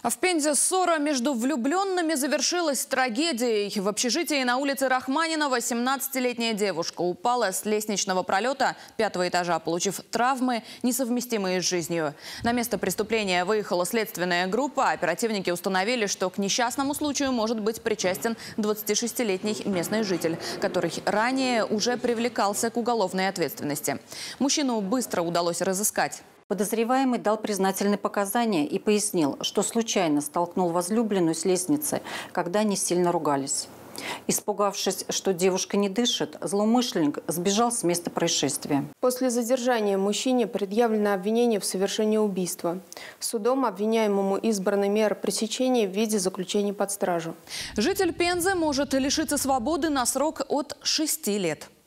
А в Пензе ссора между влюбленными завершилась трагедией. В общежитии на улице Рахманинова 17-летняя девушка упала с лестничного пролета 5-го этажа, получив травмы, несовместимые с жизнью. На место преступления выехала следственная группа. Оперативники установили, что к несчастному случаю может быть причастен 26-летний местный житель, который ранее уже привлекался к уголовной ответственности. Мужчину быстро удалось разыскать. Подозреваемый дал признательные показания и пояснил, что случайно столкнул возлюбленную с лестницы, когда они сильно ругались. Испугавшись, что девушка не дышит, злоумышленник сбежал с места происшествия. После задержания мужчине предъявлено обвинение в совершении убийства. Судом обвиняемому избрана мера пресечения в виде заключения под стражу. Житель Пензы может лишиться свободы на срок от 6 лет.